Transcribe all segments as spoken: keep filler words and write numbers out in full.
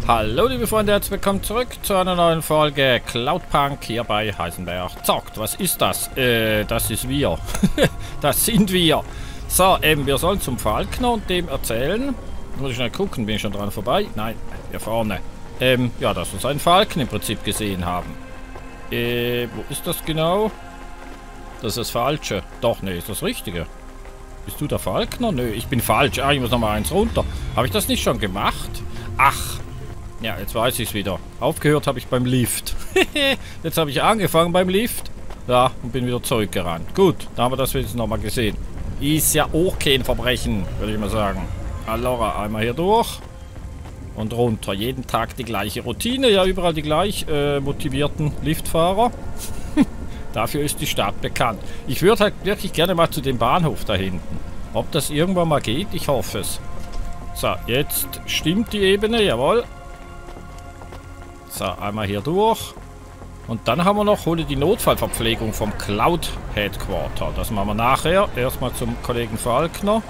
Hallo liebe Freunde, herzlich willkommen zurück zu einer neuen Folge Cloudpunk hier bei Heisenberg zockt. Was ist das? Äh, das ist wir. Das sind wir. So, eben, wir sollen zum Falkner und dem erzählen. Muss ich schnell gucken, bin ich schon dran vorbei? Nein, hier vorne. Ähm, ja, dass wir seinen Falken im Prinzip gesehen haben. Äh, wo ist das genau? Das ist das Falsche. Doch, ne, ist das Richtige. Bist du der Falkner? Nö, ich bin falsch. Ah, ich muss noch mal eins runter. Habe ich das nicht schon gemacht? Ach. Ja, jetzt weiß ich es wieder. Aufgehört habe ich beim Lift. Jetzt habe ich angefangen beim Lift. Ja, und bin wieder zurückgerannt. Gut, da haben wir das jetzt nochmal gesehen. Ist ja auch kein Verbrechen, würde ich mal sagen. Allora, einmal hier durch. Und runter. Jeden Tag die gleiche Routine. Ja, überall die gleich äh, motivierten Liftfahrer. Dafür ist die Stadt bekannt. Ich würde halt wirklich gerne mal zu dem Bahnhof da hinten. Ob das irgendwann mal geht, ich hoffe es. So, jetzt stimmt die Ebene, jawohl. So, einmal hier durch. Und dann haben wir noch, hole die Notfallverpflegung vom Cloud Headquarter. Das machen wir nachher. Erstmal zum Kollegen Falkner.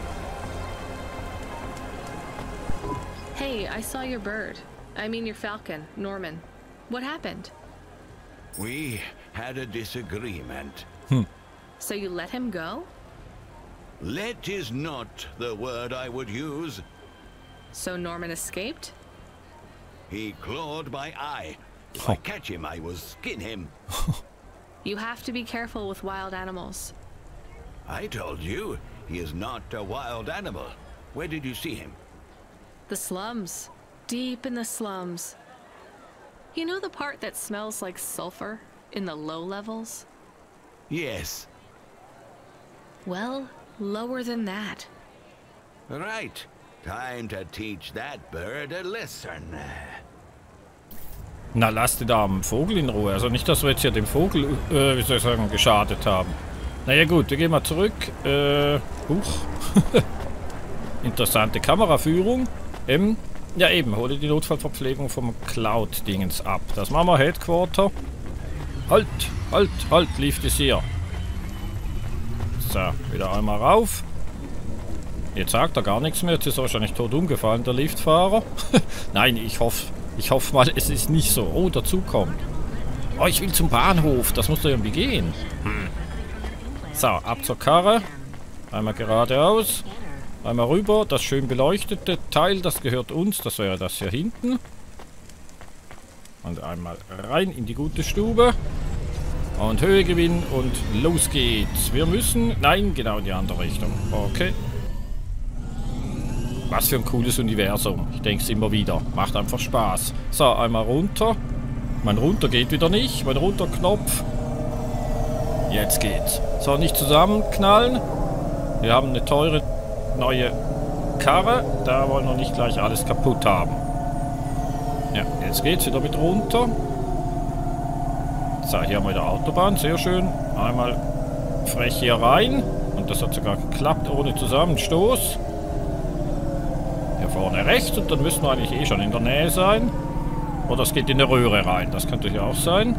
Hey, I saw your bird. I mean your falcon, Norman. What happened? We had a disagreement. Hm. So you let him go? Let is not the word I would use. So Norman escaped? He clawed my eye. If I catch him, I will skin him. You have to be careful with wild animals. I told you, he is not a wild animal. Where did you see him? The slums. Deep in the slums. You know the part that smells like sulfur in the low levels? Yes. Well, lower than that. Right. Time to teach that bird a lesson. Na, lass den armen Vogel in Ruhe. Also nicht, dass wir jetzt hier dem Vogel, äh, wie soll ich sagen, geschadet haben. Naja gut, wir gehen mal zurück. Äh, huch. Interessante Kameraführung. Ähm, ja eben, hole die Notfallverpflegung vom Cloud-Dingens ab. Das machen wir Headquarter. Halt, halt, halt, Lift ist hier. So, wieder einmal rauf. Jetzt sagt er gar nichts mehr. Jetzt ist er wahrscheinlich tot umgefallen, der Liftfahrer. Nein, ich hoffe, ich hoffe mal, es ist nicht so. Oh, dazu kommt. Oh, ich will zum Bahnhof. Das muss doch irgendwie gehen. Hm. So, ab zur Karre. Einmal geradeaus. Einmal rüber. Das schön beleuchtete Teil, das gehört uns. Das wäre das hier hinten. Und einmal rein in die gute Stube. Und Höhe gewinnen und los geht's. Wir müssen... Nein, genau in die andere Richtung. Okay. Was für ein cooles Universum. Ich denke es immer wieder. Macht einfach Spaß. So, einmal runter. Mein runter geht wieder nicht. Mein runterknopf. Jetzt geht's. So, nicht zusammenknallen. Wir haben eine teure neue Karre. Da wollen wir nicht gleich alles kaputt haben. Ja, jetzt geht's wieder mit runter. So, hier haben wir die Autobahn. Sehr schön. Einmal frech hier rein. Und das hat sogar geklappt ohne Zusammenstoß. Hier vorne rechts und dann müssen wir eigentlich eh schon in der Nähe sein. Oder es geht in die Röhre rein. Das könnte ja auch sein.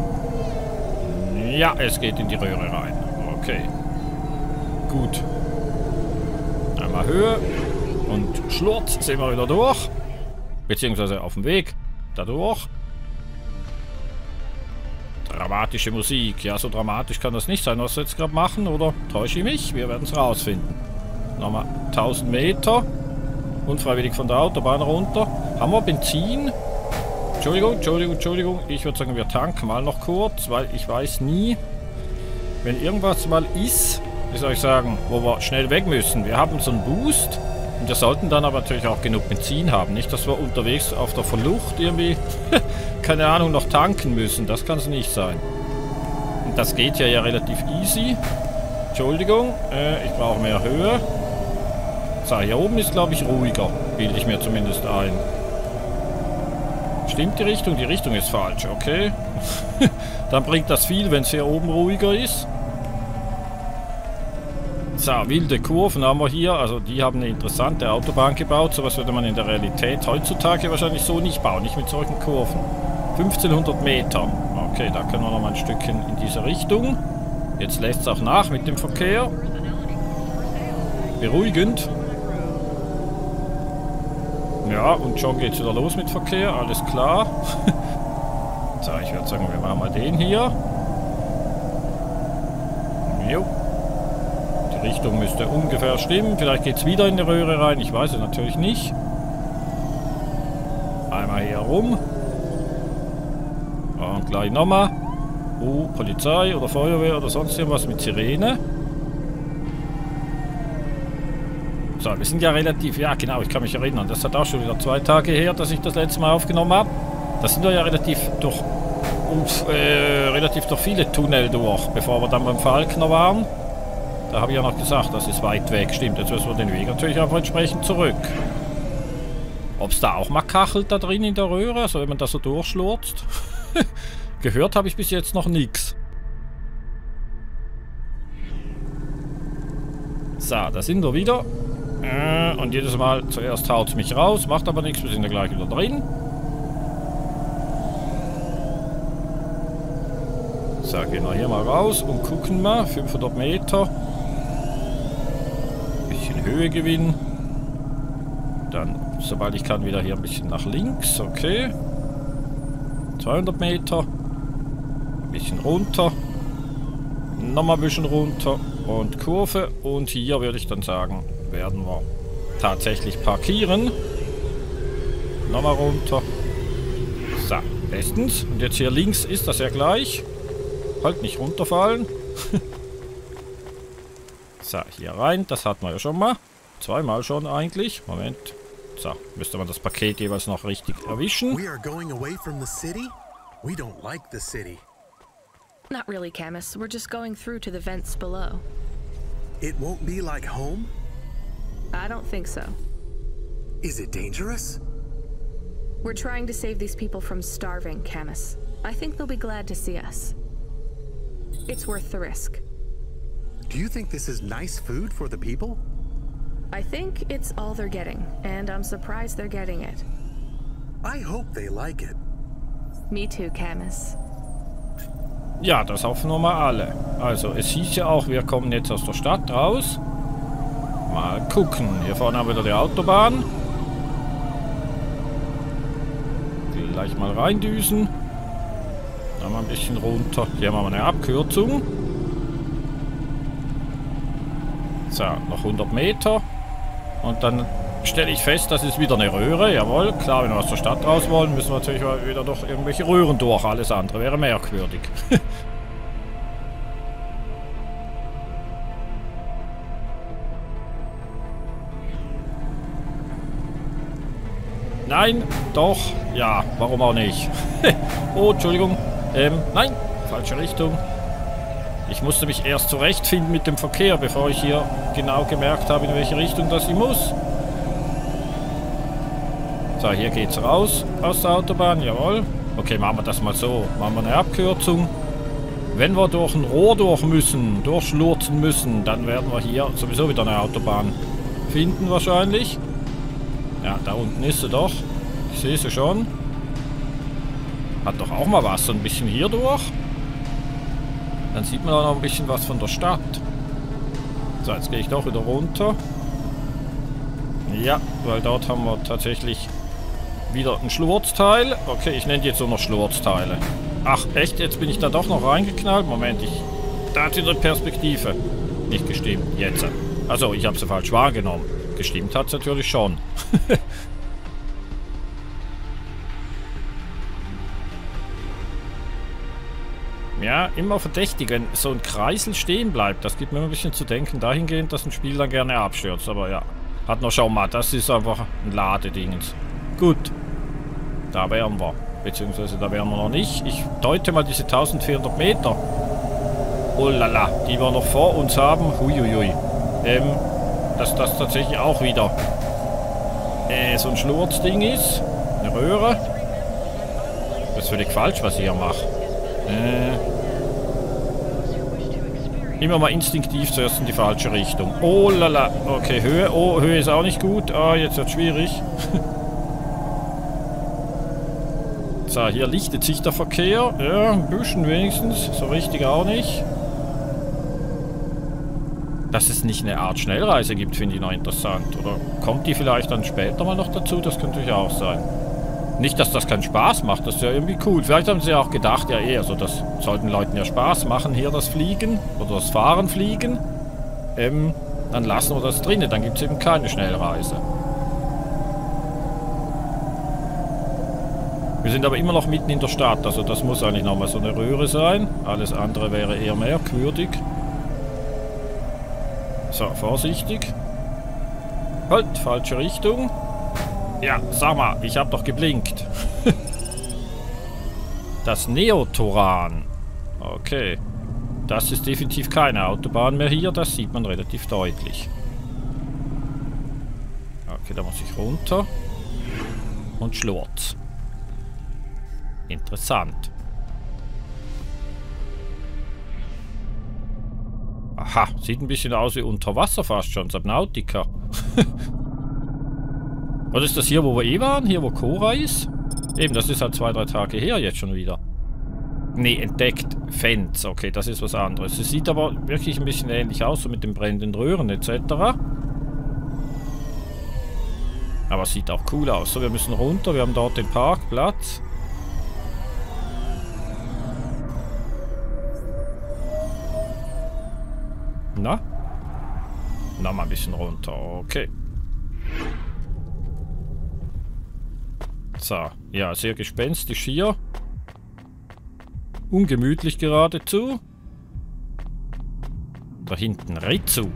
Ja, es geht in die Röhre rein. Okay. Gut. Einmal Höhe. Und Schlurz sind wir wieder durch. Beziehungsweise auf dem Weg. Dadurch. Dramatische Musik. Ja, so dramatisch kann das nicht sein, was wir jetzt gerade machen. Oder täusche ich mich? Wir werden es rausfinden. Nochmal tausend Meter. Unfreiwillig von der Autobahn runter. Haben wir Benzin? Entschuldigung, Entschuldigung, Entschuldigung. Ich würde sagen, wir tanken mal noch kurz, weil ich weiß nie, wenn irgendwas mal ist, wie soll ich sagen, wo wir schnell weg müssen. Wir haben so einen Boost und wir sollten dann aber natürlich auch genug Benzin haben. Nicht, dass wir unterwegs auf der Flucht irgendwie, keine Ahnung, noch tanken müssen. Das kann es nicht sein. Und das geht ja ja relativ easy. Entschuldigung, äh, ich brauche mehr Höhe. So, hier oben ist, glaube ich, ruhiger. Bilde ich mir zumindest ein. Stimmt die Richtung? Die Richtung ist falsch, okay. Dann bringt das viel, wenn es hier oben ruhiger ist. So, wilde Kurven haben wir hier. Also die haben eine interessante Autobahn gebaut. Sowas würde man in der Realität heutzutage wahrscheinlich so nicht bauen. Nicht mit solchen Kurven. fünfzehnhundert Meter. Okay, da können wir noch mal ein Stückchen in diese Richtung. Jetzt lässt es auch nach mit dem Verkehr. Beruhigend. Ja, und schon geht's wieder los mit Verkehr, alles klar. So, ich würde sagen, wir machen mal den hier. Jo. Die Richtung müsste ungefähr stimmen. Vielleicht geht es wieder in die Röhre rein. Ich weiß es natürlich nicht. Einmal hier rum. Und gleich nochmal. Oh, Polizei oder Feuerwehr oder sonst irgendwas mit Sirene. So, wir sind ja relativ... Ja, genau, ich kann mich erinnern. Das hat auch schon wieder zwei Tage her, dass ich das letzte Mal aufgenommen habe. Da sind wir ja relativ durch... Uff, äh, relativ durch viele Tunnel durch, bevor wir dann beim Falkner waren. Da habe ich ja noch gesagt, das ist weit weg. Stimmt, jetzt müssen wir den Weg natürlich auch entsprechend zurück. Ob es da auch mal kachelt da drin in der Röhre, also wenn man da so durchschlurzt. Gehört habe ich bis jetzt noch nichts. So, da sind wir wieder. Äh, und jedes Mal zuerst haut es mich raus, macht aber nichts, wir sind ja gleich wieder drin. So, gehen wir hier mal raus und gucken mal. fünfhundert Meter. Bisschen Höhe gewinnen. Dann, sobald ich kann, wieder hier ein bisschen nach links. Okay. zweihundert Meter. Ein bisschen runter. Nochmal ein bisschen runter. Und Kurve. Und hier würde ich dann sagen, werden wir tatsächlich parkieren. Nochmal runter. So, bestens. Und jetzt hier links ist das ja gleich. Halt nicht runterfallen. So, hier rein. Das hatten wir ja schon mal. Zweimal schon eigentlich. Moment. So, müsste man das Paket jeweils noch richtig erwischen. We are going away from the city? We don't like the city. Not really, Camus. We're just going through to the vents below. It won't be like home? I don't think so. Is it dangerous? We're trying to save these people from starving, Camus. I think they'll be glad to see us. It's worth the risk. Do you think this is nice food for the people? I think it's all they're getting, and I'm surprised they're getting it. I hope they like it. Me too, Camus. Ja, das hoffen wir mal alle. Also, es hieß ja auch, wir kommen jetzt aus der Stadt raus. Mal gucken. Hier vorne haben wir wieder die Autobahn. Gleich mal reindüsen. Dann mal ein bisschen runter. Hier haben wir eine Abkürzung. So, noch hundert Meter. Und dann stelle ich fest, das ist wieder eine Röhre. Jawohl, klar, wenn wir aus der Stadt raus wollen, müssen wir natürlich wieder durch irgendwelche Röhren durch. Alles andere wäre merkwürdig. Nein, doch, ja, warum auch nicht? Oh, Entschuldigung. Ähm, nein, falsche Richtung. Ich musste mich erst zurechtfinden mit dem Verkehr, bevor ich hier genau gemerkt habe, in welche Richtung das ich muss. So, hier geht's raus aus der Autobahn, jawohl. Okay, machen wir das mal so. Machen wir eine Abkürzung. Wenn wir durch ein Rohr durch müssen, durchschlurzen müssen, dann werden wir hier sowieso wieder eine Autobahn finden wahrscheinlich. Ja, da unten ist sie doch. Ich sehe sie schon. Hat doch auch mal was, so ein bisschen hier durch. Dann sieht man auch noch ein bisschen was von der Stadt. So, jetzt gehe ich doch wieder runter. Ja, weil dort haben wir tatsächlich wieder ein Schlurzteil. Okay, ich nenne die jetzt so noch Schlurzteile. Ach, echt? Jetzt bin ich da doch noch reingeknallt? Moment, ich... Da hat sie die Perspektive. Nicht gestimmt. Jetzt. Also, ich habe sie falsch wahrgenommen. Gestimmt hat es natürlich schon. Ja, immer verdächtig, wenn so ein Kreisel stehen bleibt. Das gibt mir immer ein bisschen zu denken dahingehend, dass ein Spiel dann gerne abstürzt. Aber ja, hat noch schon mal. Das ist einfach ein Ladedingens. Gut. Da wären wir. Beziehungsweise da wären wir noch nicht. Ich deute mal diese eintausendvierhundert Meter. Oh lala, die wir noch vor uns haben. Huiuiui. Ähm, dass das tatsächlich auch wieder äh, so ein Schlurzding ist. Eine Röhre. Das ist völlig falsch, was ich hier mache. Äh, immer mal instinktiv zuerst in die falsche Richtung. Oh lala. Okay, Höhe. Oh, Höhe ist auch nicht gut. Ah, jetzt wird es schwierig. So, hier lichtet sich der Verkehr. Ja, ein bisschen wenigstens. So richtig auch nicht. Dass es nicht eine Art Schnellreise gibt, finde ich noch interessant. Oder kommt die vielleicht dann später mal noch dazu? Das könnte natürlich auch sein. Nicht, dass das keinen Spaß macht, das ist ja irgendwie cool. Vielleicht haben sie ja auch gedacht, ja eh, also das sollten Leuten ja Spaß machen, hier das Fliegen oder das Fahren fliegen. Ähm, dann lassen wir das drinnen, dann gibt es eben keine Schnellreise. Wir sind aber immer noch mitten in der Stadt, also das muss eigentlich nochmal so eine Röhre sein. Alles andere wäre eher merkwürdig. So, vorsichtig. Halt, falsche Richtung. Ja, sag mal, ich hab doch geblinkt. Das Neotoran. Okay. Das ist definitiv keine Autobahn mehr hier, das sieht man relativ deutlich. Okay, da muss ich runter. Und schlurz. Interessant. Aha, sieht ein bisschen aus wie unter Wasser fast schon, Subnautica. Oder ist das hier, wo wir eh waren? Hier, wo Cora ist? Eben, das ist halt zwei, drei Tage her jetzt schon wieder. Nee, entdeckt. Fans. Okay, das ist was anderes. Es sieht aber wirklich ein bisschen ähnlich aus, so mit den brennenden Röhren et cetera. Aber es sieht auch cool aus. So, wir müssen runter. Wir haben dort den Parkplatz. Na? Na, mal ein bisschen runter. Okay. So, ja, sehr gespenstisch hier. Ungemütlich geradezu. Da hinten Ritsu.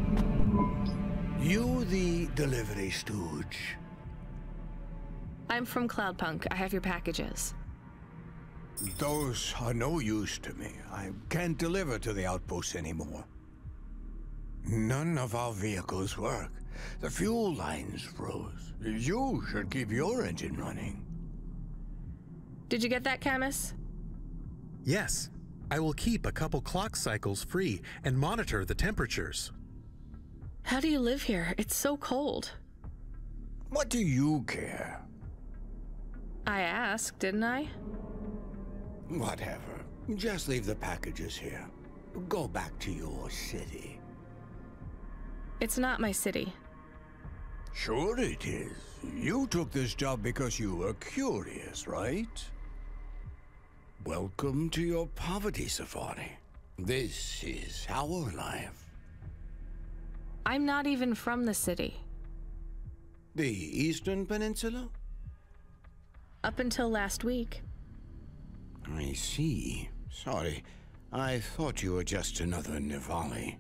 You the delivery stooge? I'm from Cloudpunk. I have your packages. Those are no use to me. I can't deliver to the outpost anymore. None of our vehicles work. The fuel lines froze. You should keep your engine running. Did you get that, Camus? Yes. I will keep a couple clock cycles free and monitor the temperatures. How do you live here? It's so cold. What do you care? I asked, didn't I? Whatever. Just leave the packages here. Go back to your city. It's not my city. Sure it is. You took this job because you were curious, right? Welcome to your poverty safari. This is our life. I'm not even from the city. The Eastern Peninsula? Up until last week. I see. Sorry. I thought you were just another Nivali.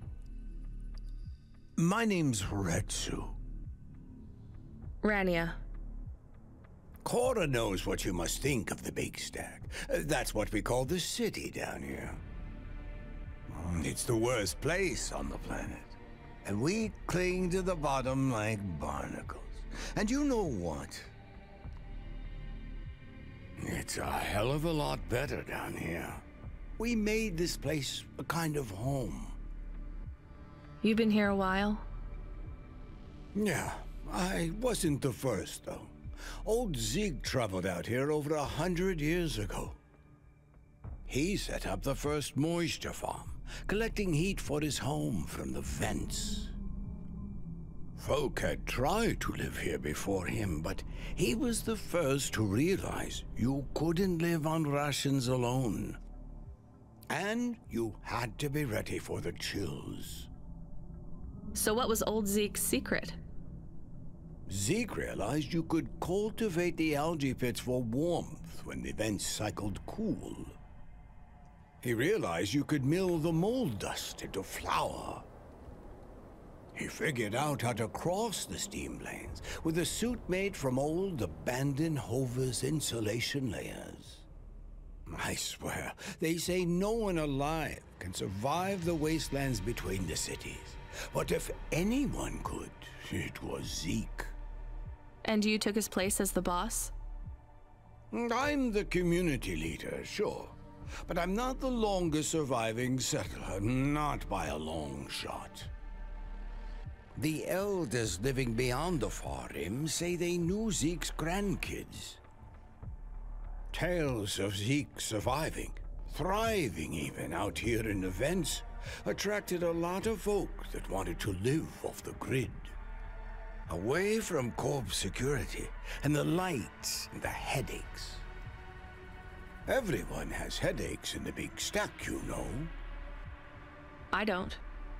My name's Retsu. Rania. Cora knows what you must think of the Big Stack. Uh, that's what we call the city down here. It's the worst place on the planet. And we cling to the bottom like barnacles. And you know what? It's a hell of a lot better down here. We made this place a kind of home. You've been here a while? Yeah, I wasn't the first, though. Old Zeke traveled out here over a hundred years ago. He set up the first moisture farm, collecting heat for his home from the vents. Folk had tried to live here before him, but he was the first to realize you couldn't live on rations alone. And you had to be ready for the chills. So what was old Zeke's secret? Zeke realized you could cultivate the algae pits for warmth when the vents cycled cool. He realized you could mill the mold dust into flour. He figured out how to cross the steam lanes with a suit made from old abandoned Hover's insulation layers. I swear, they say no one alive can survive the wastelands between the cities. But if anyone could, it was Zeke. And you took his place as the boss? I'm the community leader, sure. But I'm not the longest surviving settler, not by a long shot. The elders living beyond the Far Rim say they knew Zeke's grandkids. Tales of Zeke surviving, thriving even out here in the vents, attracted a lot of folk that wanted to live off the grid. Away from corp security and the lights and the headaches. Everyone has headaches in the big stack, you know. I don't.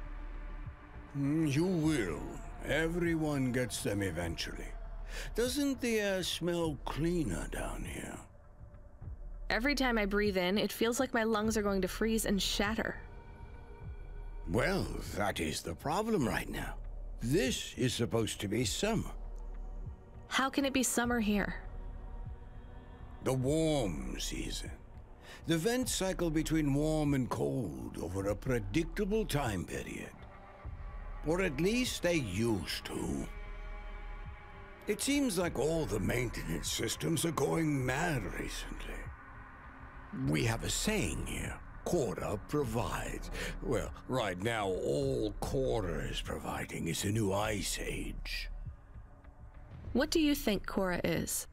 Mm, you will. Everyone gets them eventually. Doesn't the air smell cleaner down here? Every time I breathe in, it feels like my lungs are going to freeze and shatter. Well, that is the problem right now. This is supposed to be summer. How can it be summer here? The warm season. The vents cycle between warm and cold over a predictable time period. Or at least they used to. It seems like all the maintenance systems are going mad recently. We have a saying here, Korra provides. Well, right now all Korra is providing is a new ice age. What do you think Korra is?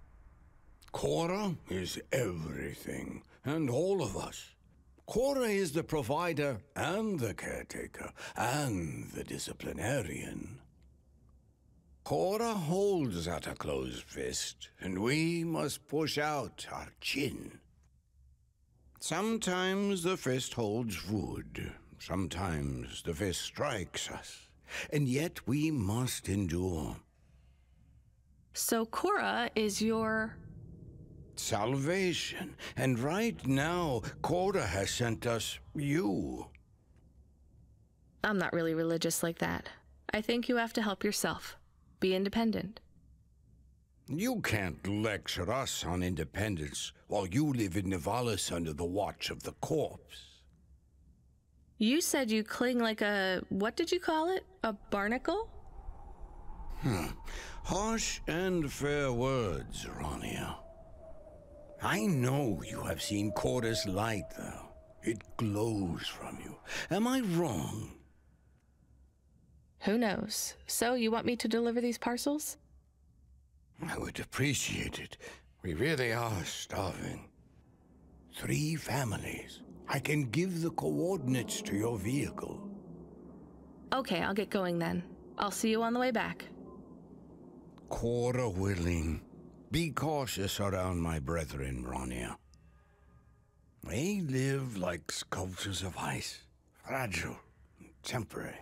Korra is everything, and all of us. Korra is the provider and the caretaker and the disciplinarian. Korra holds out a closed fist, and we must push out our chin. Sometimes the fist holds wood, sometimes the fist strikes us, and yet we must endure. So Korra is your... salvation, and right now, Korra has sent us you. I'm not really religious like that. I think you have to help yourself. Be independent. You can't lecture us on independence while you live in Nivalis under the watch of the corpse. You said you cling like a... what did you call it? A barnacle? Hmm. Harsh and fair words, Rania. I know you have seen Korra's light, though. It glows from you. Am I wrong? Who knows? So, you want me to deliver these parcels? I would appreciate it. We really are starving. Three families. I can give the coordinates to your vehicle. Okay, I'll get going then. I'll see you on the way back. Korra willing. Be cautious around my brethren, Rania. They live like sculptures of ice. Fragile and temporary.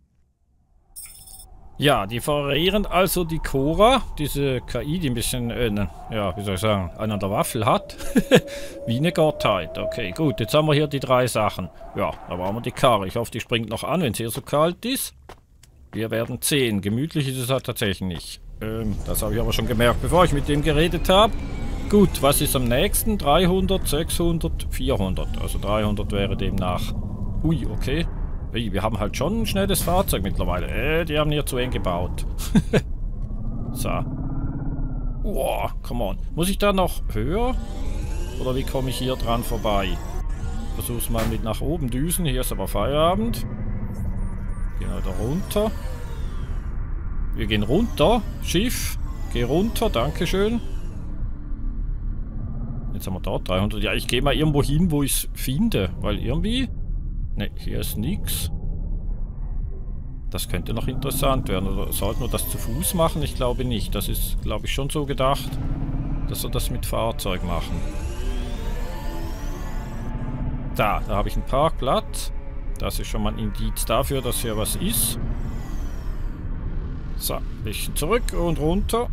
Ja, die verehren also die Korra, diese K I, die ein bisschen, äh, ja, wie soll ich sagen, einen an der Waffel hat. Wie eine Gottheit. Okay, gut, jetzt haben wir hier die drei Sachen. Ja, da brauchen wir die Karre. Ich hoffe, die springt noch an, wenn es hier so kalt ist. Wir werden sehen. Gemütlich ist es halt tatsächlich nicht. Ähm, das habe ich aber schon gemerkt, bevor ich mit dem geredet habe. Gut, was ist am nächsten? dreihundert, sechshundert, vierhundert. Also dreihundert wäre demnach. Ui, okay. Wir haben halt schon ein schnelles Fahrzeug mittlerweile. Äh, die haben hier zu eng gebaut. So. Wow, come on. Muss ich da noch höher? Oder wie komme ich hier dran vorbei? Versuch's mal mit nach oben düsen. Hier ist aber Feierabend. Gehen wir da runter. Wir gehen runter. Schiff. Geh runter. Dankeschön. Jetzt haben wir dort dreihundert. Ja, ich gehe mal irgendwo hin, wo ich es finde. Weil irgendwie... Ne, hier ist nichts. Das könnte noch interessant werden. Oder sollten wir das zu Fuß machen? Ich glaube nicht. Das ist, glaube ich, schon so gedacht, dass wir das mit Fahrzeug machen. Da, da habe ich einen Parkplatz. Das ist schon mal ein Indiz dafür, dass hier was ist. So, ein bisschen zurück und runter.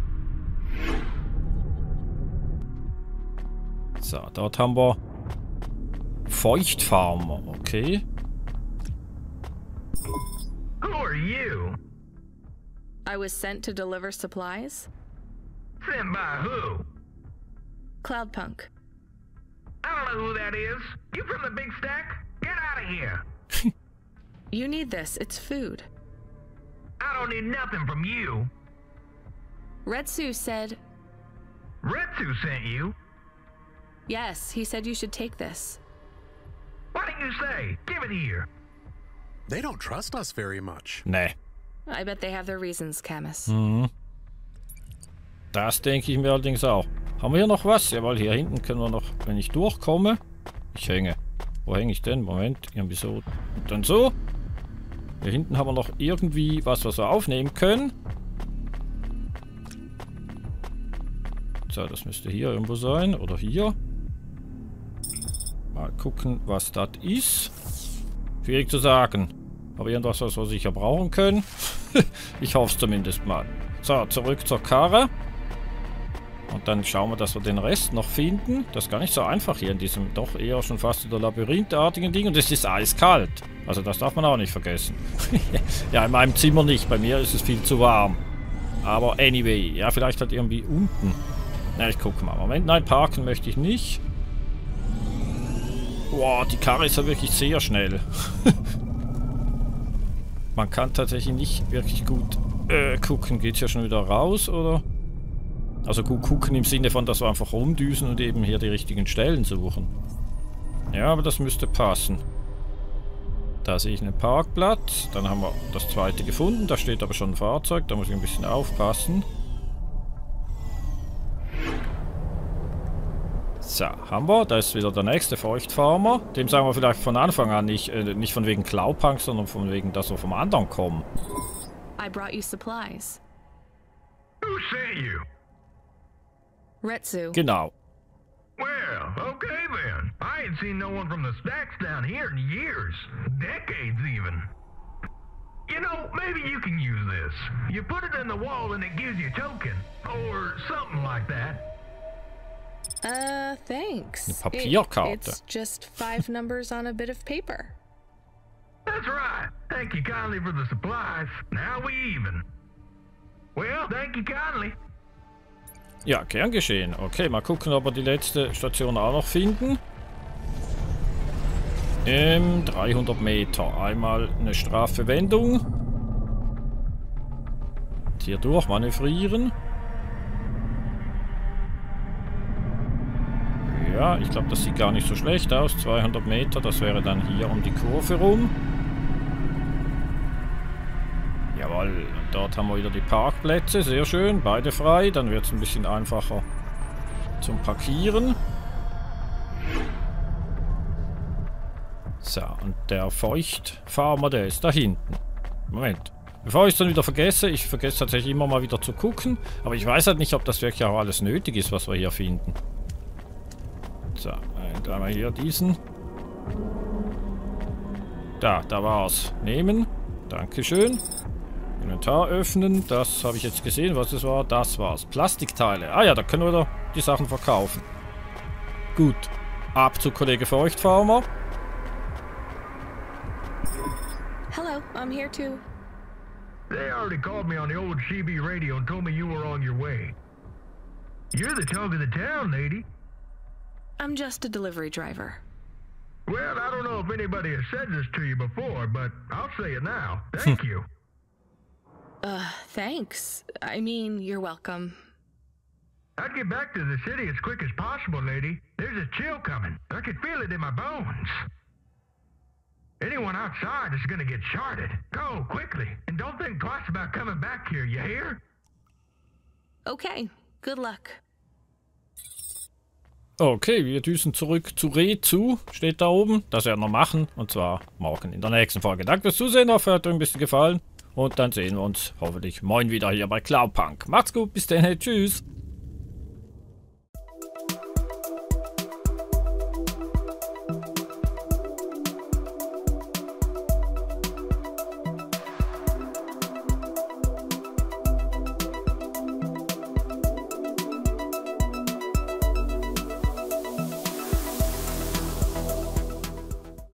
So, dort haben wir Feuchtfarmer, okay. Who are you? I was sent to deliver supplies. Sent by who? Cloudpunk. I don't know who that is. You from the big stack? Get out of here. You need this. It's food. I don't need nothing from you. Retsu said... Retsu sent you? Yes, he said you should take this. What did you say? Give it here. They don't trust us very much. Nee. I bet they have their reasons, Camus. Mhm. Das denke ich mir allerdings auch. Haben wir hier noch was? Jawohl, hier hinten können wir noch, wenn ich durchkomme. Ich hänge. Wo hänge ich denn? Moment, irgendwie so. Und dann so. Hier hinten haben wir noch irgendwie was, was wir aufnehmen können. So, das müsste hier irgendwo sein. Oder hier. Mal gucken, was das ist. Schwierig zu sagen. Aber irgendwas, was wir sicher brauchen können. Ich hoffe es zumindest mal. So, zurück zur Karre. Und dann schauen wir, dass wir den Rest noch finden. Das ist gar nicht so einfach hier in diesem doch eher schon fast wieder labyrinthartigen Ding. Und es ist eiskalt. Also das darf man auch nicht vergessen. Ja, in meinem Zimmer nicht. Bei mir ist es viel zu warm. Aber anyway. Ja, vielleicht halt irgendwie unten. Na, ich gucke mal. Moment, nein, parken möchte ich nicht. Boah, die Karre ist ja wirklich sehr schnell. Man kann tatsächlich nicht wirklich gut äh, gucken. Geht's ja schon wieder raus, oder? Also gut gucken im Sinne von, dass wir einfach rumdüsen und eben hier die richtigen Stellen suchen. Ja, aber das müsste passen. Da sehe ich einen Parkplatz. Dann haben wir das zweite gefunden. Da steht aber schon ein Fahrzeug. Da muss ich ein bisschen aufpassen. So, haben wir. Da ist wieder der nächste Feuchtfarmer. Dem sagen wir vielleicht von Anfang an nicht, äh, nicht von wegen Cloudpunk, sondern von wegen, dass wir vom anderen kommen. I brought you supplies. Who sent you? Retsu. Genau. Well, okay then. I ain't seen no one from the stacks down here in years. Decades even. You know, maybe you can use this. You put it in the wall and it gives you a token. Or something like that. Uh, thanks. Eine Papierkarte. It, it's just five numbers on a bit of paper. That's right. Thank you kindly for the supplies. Now we even. Well, thank you kindly. Ja, gern geschehen. Okay, mal gucken, ob wir die letzte Station auch noch finden. Ähm, dreihundert Meter. Einmal eine Strafverwendung. Hier durch manövrieren. Ja, ich glaube, das sieht gar nicht so schlecht aus. zweihundert Meter, das wäre dann hier um die Kurve rum. Jawohl, und dort haben wir wieder die Parkplätze. Sehr schön, beide frei. Dann wird es ein bisschen einfacher zum Parkieren. So, und der Feuchtfarmer, der ist da hinten. Moment. Bevor ich es dann wieder vergesse, ich vergesse tatsächlich immer mal wieder zu gucken. Aber ich weiß halt nicht, ob das wirklich auch alles nötig ist, was wir hier finden. So, und einmal hier diesen. Da, da war's. Nehmen. Dankeschön. Inventar öffnen. Das habe ich jetzt gesehen, was es war. Das war's. Plastikteile. Ah ja, da können wir da die Sachen verkaufen. Gut. Ab zu Kollege Feuchtfarmer. Hello, I'm here too. They already called me on the old C B radio and told me you were on your way. You're the talk of the town, lady. I'm just a delivery driver. Well, I don't know if anybody has said this to you before, but I'll say it now. Thank you. Uh, thanks. I mean, you're welcome. I'd get back to the city as quick as possible, lady. There's a chill coming. I can feel it in my bones. Anyone outside is gonna get charted. Go, quickly. And don't think twice about coming back here, you hear? Okay, good luck. Okay, wir düsen zurück zu Retsu. Steht da oben. Das werden wir machen. Und zwar morgen in der nächsten Folge. Danke fürs Zusehen. Hoffe, hat euch ein bisschen gefallen. Und dann sehen wir uns hoffentlich morgen wieder hier bei Cloudpunk. Macht's gut. Bis dann. Tschüss.